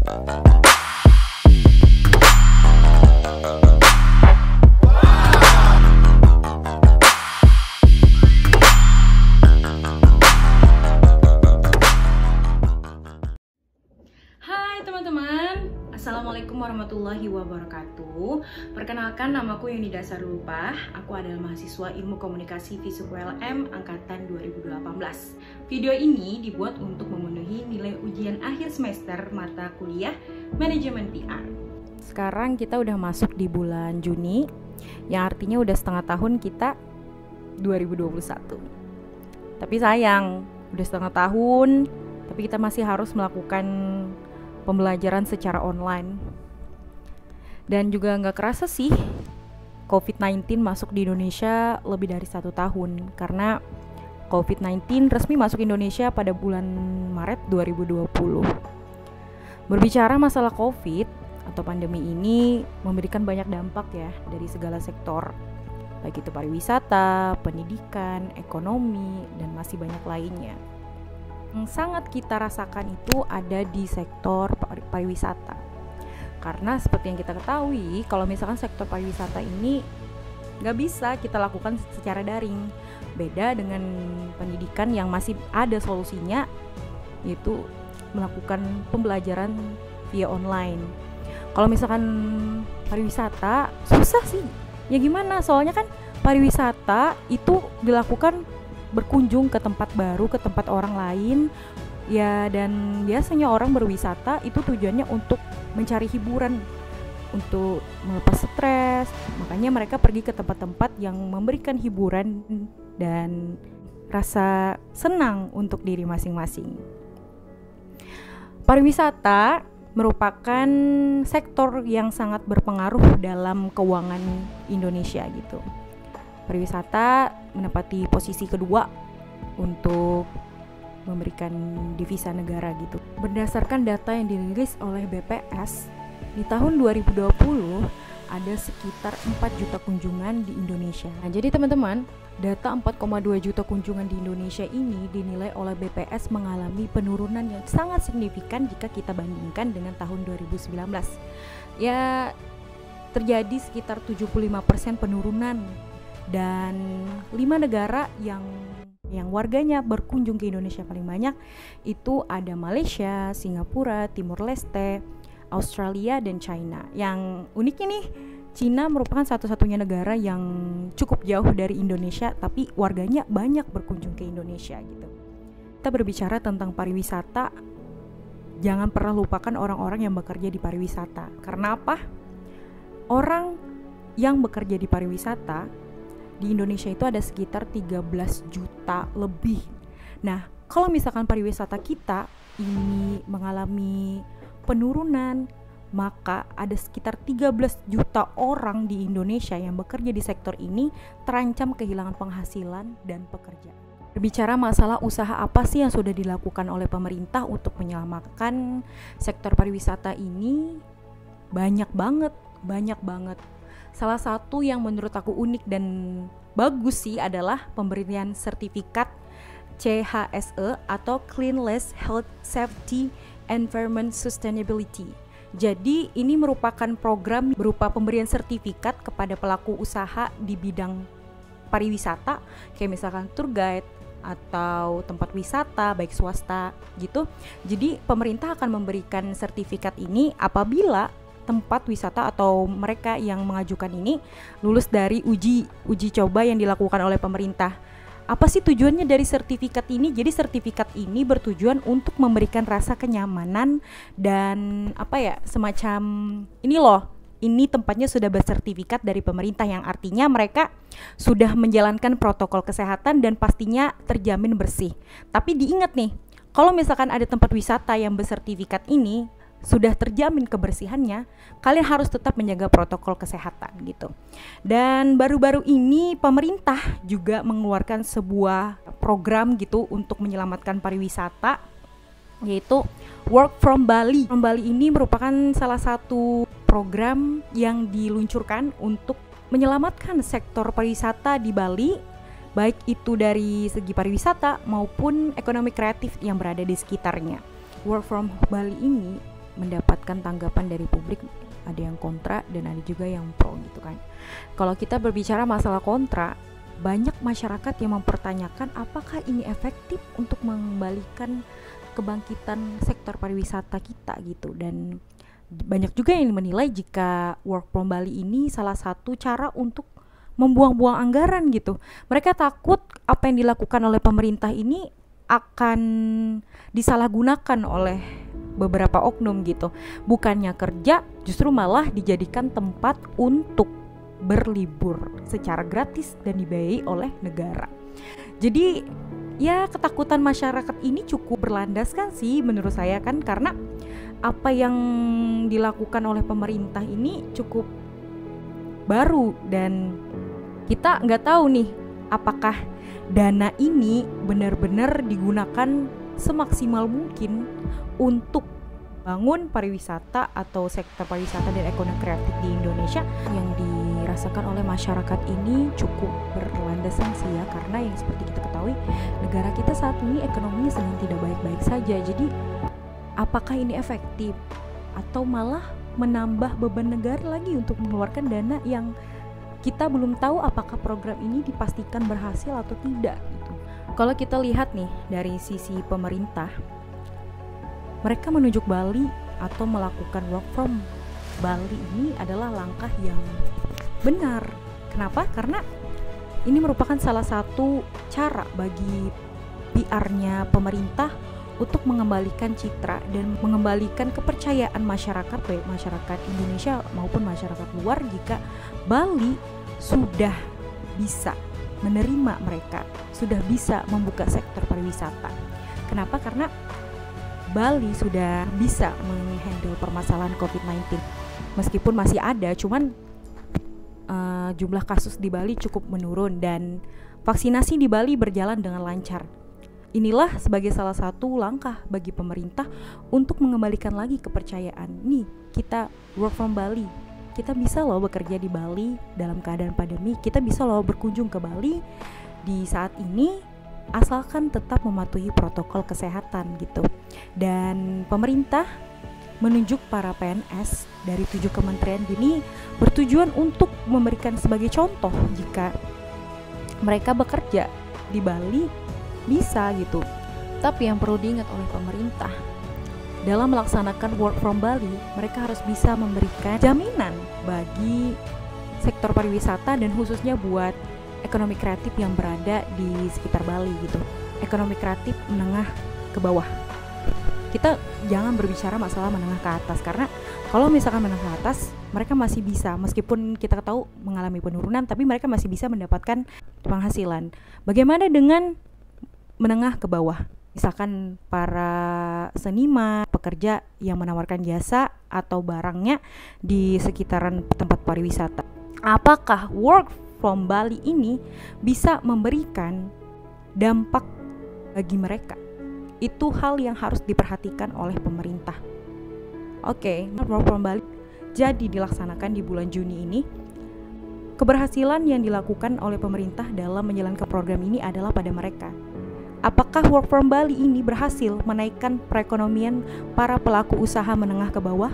Hai teman-teman, Assalamualaikum warahmatullahi wabarakatuh. Perkenalkan, namaku Yunida Sarulupah. Aku adalah mahasiswa Ilmu Komunikasi Visip ULM Angkatan 2018. Video ini dibuat untuk memenuhi nilai ujian akhir semester mata kuliah Manajemen PR. Sekarang kita udah masuk di bulan Juni, yang artinya udah setengah tahun kita 2021. Tapi sayang, udah setengah tahun, tapi kita masih harus melakukan pembelajaran secara online. Dan juga nggak kerasa sih COVID-19 masuk di Indonesia lebih dari 1 tahun, karena COVID-19 resmi masuk Indonesia pada bulan Maret 2020. Berbicara masalah COVID atau pandemi ini memberikan banyak dampak ya dari segala sektor, baik itu pariwisata, pendidikan, ekonomi, dan masih banyak lainnya. Yang sangat kita rasakan itu ada di sektor pariwisata, karena seperti yang kita ketahui, kalau misalkan sektor pariwisata ini nggak bisa kita lakukan secara daring. Beda dengan pendidikan yang masih ada solusinya, yaitu melakukan pembelajaran via online. Kalau misalkan pariwisata susah sih, ya gimana, soalnya kan pariwisata itu dilakukan berkunjung ke tempat baru, ke tempat orang lain ya, dan biasanya orang berwisata itu tujuannya untuk mencari hiburan, untuk melepas stres. Makanya mereka pergi ke tempat-tempat yang memberikan hiburan dan rasa senang untuk diri masing-masing. Pariwisata merupakan sektor yang sangat berpengaruh dalam keuangan Indonesia gitu. Pariwisata menempati posisi kedua untuk memberikan devisa negara gitu. Berdasarkan data yang dirilis oleh BPS, di tahun 2020 ada sekitar 4 juta kunjungan di Indonesia. Nah, jadi teman-teman, data 4,2 juta kunjungan di Indonesia ini dinilai oleh BPS mengalami penurunan yang sangat signifikan jika kita bandingkan dengan tahun 2019. Ya, terjadi sekitar 75% penurunan. Dan 5 negara yang warganya berkunjung ke Indonesia paling banyak itu ada Malaysia, Singapura, Timur Leste, Australia, dan China. Yang uniknya nih, China merupakan satu-satunya negara yang cukup jauh dari Indonesia tapi warganya banyak berkunjung ke Indonesia gitu. Kita berbicara tentang pariwisata, jangan pernah lupakan orang-orang yang bekerja di pariwisata. Karena apa? Orang yang bekerja di pariwisata di Indonesia itu ada sekitar 13 juta lebih. Nah, kalau misalkan pariwisata kita ini mengalami penurunan, maka ada sekitar 13 juta orang di Indonesia yang bekerja di sektor ini terancam kehilangan penghasilan dan pekerjaan. Berbicara masalah usaha apa sih yang sudah dilakukan oleh pemerintah untuk menyelamatkan sektor pariwisata ini? Banyak banget. Salah satu yang menurut aku unik dan bagus sih adalah pemberian sertifikat CHSE atau Cleanliness, Health, Safety, Environment, Sustainability. Jadi ini merupakan program berupa pemberian sertifikat kepada pelaku usaha di bidang pariwisata, kayak misalkan tour guide atau tempat wisata baik swasta gitu. Jadi pemerintah akan memberikan sertifikat ini apabila tempat wisata atau mereka yang mengajukan ini lulus dari uji coba yang dilakukan oleh pemerintah. Apa sih tujuannya dari sertifikat ini? Jadi sertifikat ini bertujuan untuk memberikan rasa kenyamanan dan semacam ini tempatnya sudah bersertifikat dari pemerintah, yang artinya mereka sudah menjalankan protokol kesehatan dan pastinya terjamin bersih. Tapi diingat nih, kalau misalkan ada tempat wisata yang bersertifikat ini sudah terjamin kebersihannya, kalian harus tetap menjaga protokol kesehatan gitu. Dan baru-baru ini pemerintah juga mengeluarkan sebuah program gitu untuk menyelamatkan pariwisata, yaitu Work from Bali. From Bali ini merupakan salah satu program yang diluncurkan untuk menyelamatkan sektor pariwisata di Bali, baik itu dari segi pariwisata maupun ekonomi kreatif yang berada di sekitarnya. Work from Bali ini mendapatkan tanggapan dari publik, ada yang kontra dan ada juga yang pro gitu kan. Kalau kita berbicara masalah kontra, banyak masyarakat yang mempertanyakan apakah ini efektif untuk mengembalikan kebangkitan sektor pariwisata kita gitu. Dan banyak juga yang menilai jika work from Bali ini salah satu cara untuk membuang-buang anggaran gitu. Mereka takut apa yang dilakukan oleh pemerintah ini akan disalahgunakan oleh beberapa oknum gitu. Bukannya kerja, justru malah dijadikan tempat untuk berlibur secara gratis dan dibiayai oleh negara. Jadi ya ketakutan masyarakat ini cukup berlandaskan sih menurut saya kan, karena apa yang dilakukan oleh pemerintah ini cukup baru dan kita nggak tahu nih apakah dana ini benar-benar digunakan semaksimal mungkin untuk bangun pariwisata atau sektor pariwisata dan ekonomi kreatif di Indonesia. Yang dirasakan oleh masyarakat ini cukup berlandasan sih ya, karena yang seperti kita ketahui negara kita saat ini ekonominya sedang tidak baik-baik saja. Jadi apakah ini efektif atau malah menambah beban negara lagi untuk mengeluarkan dana yang kita belum tahu apakah program ini dipastikan berhasil atau tidak gitu. Kalau kita lihat nih dari sisi pemerintah, mereka menunjuk Bali atau melakukan work from Bali ini adalah langkah yang benar. Kenapa? Karena ini merupakan salah satu cara bagi PR-nya pemerintah untuk mengembalikan citra dan mengembalikan kepercayaan masyarakat, baik masyarakat Indonesia maupun masyarakat luar, jika Bali sudah bisa menerima mereka, sudah bisa membuka sektor pariwisata. Kenapa? Karena Bali sudah bisa menghandle permasalahan COVID-19. Meskipun masih ada, cuman jumlah kasus di Bali cukup menurun dan vaksinasi di Bali berjalan dengan lancar. Inilah sebagai salah satu langkah bagi pemerintah untuk mengembalikan lagi kepercayaan. Nih, kita work from Bali. Kita bisa loh bekerja di Bali dalam keadaan pandemi. Kita bisa loh berkunjung ke Bali di saat ini, asalkan tetap mematuhi protokol kesehatan gitu. Dan pemerintah menunjuk para PNS dari 7 kementerian ini bertujuan untuk memberikan sebagai contoh jika mereka bekerja di Bali bisa gitu. Tapi yang perlu diingat oleh pemerintah, dalam melaksanakan work from Bali, mereka harus bisa memberikan jaminan bagi sektor pariwisata dan khususnya buat ekonomi kreatif yang berada di sekitar Bali gitu. Ekonomi kreatif menengah ke bawah. Kita jangan berbicara masalah menengah ke atas, karena kalau misalkan menengah ke atas, mereka masih bisa, meskipun kita tahu mengalami penurunan, tapi mereka masih bisa mendapatkan penghasilan. Bagaimana dengan menengah ke bawah? Misalkan para seniman, pekerja yang menawarkan jasa atau barangnya di sekitaran tempat pariwisata. Apakah work from Bali ini bisa memberikan dampak bagi mereka? Itu hal yang harus diperhatikan oleh pemerintah. Oke, work from Bali jadi dilaksanakan di bulan Juni ini. Keberhasilan yang dilakukan oleh pemerintah dalam menjalankan program ini adalah pada mereka. Apakah work from Bali ini berhasil menaikkan perekonomian para pelaku usaha menengah ke bawah?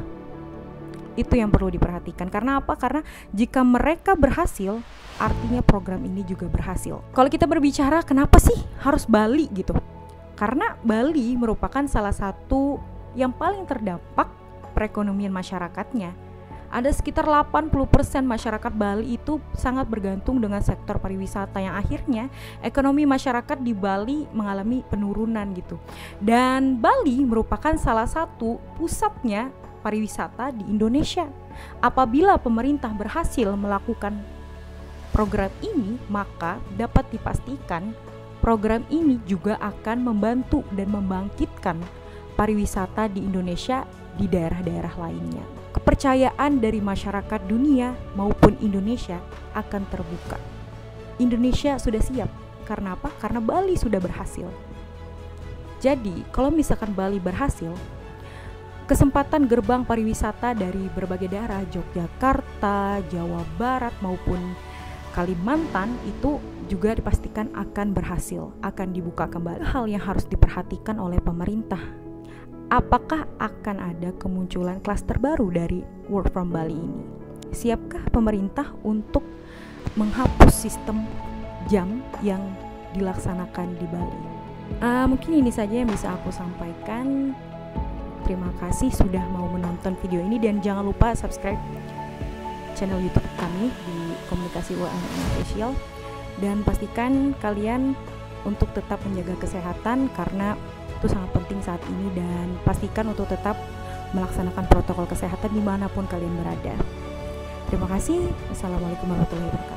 Itu yang perlu diperhatikan. Karena apa? Karena jika mereka berhasil, artinya program ini juga berhasil. Kalau kita berbicara kenapa sih harus Bali gitu? Karena Bali merupakan salah satu yang paling terdampak perekonomian masyarakatnya. Ada sekitar 80% masyarakat Bali itu sangat bergantung dengan sektor pariwisata, yang akhirnya ekonomi masyarakat di Bali mengalami penurunan gitu. Dan Bali merupakan salah satu pusatnya pariwisata di Indonesia. Apabila pemerintah berhasil melakukan program ini, maka dapat dipastikan program ini juga akan membantu dan membangkitkan pariwisata di Indonesia di daerah-daerah lainnya. Kepercayaan dari masyarakat dunia maupun Indonesia akan terbuka. Indonesia sudah siap. Karena apa? Karena Bali sudah berhasil. Jadi, kalau misalkan Bali berhasil, kesempatan gerbang pariwisata dari berbagai daerah, Yogyakarta, Jawa Barat maupun Kalimantan itu juga dipastikan akan berhasil, akan dibuka kembali. Hal yang harus diperhatikan oleh pemerintah, apakah akan ada kemunculan klaster baru dari work from Bali ini? Siapkah pemerintah untuk menghapus sistem jam yang dilaksanakan di Bali? Mungkin ini saja yang bisa aku sampaikan. Terima kasih sudah mau menonton video ini, dan jangan lupa subscribe channel YouTube kami di Komunikasi UMN Official, dan pastikan kalian untuk tetap menjaga kesehatan karena itu sangat penting saat ini, dan pastikan untuk tetap melaksanakan protokol kesehatan dimanapun kalian berada. Terima kasih. Wassalamualaikum warahmatullahi wabarakatuh.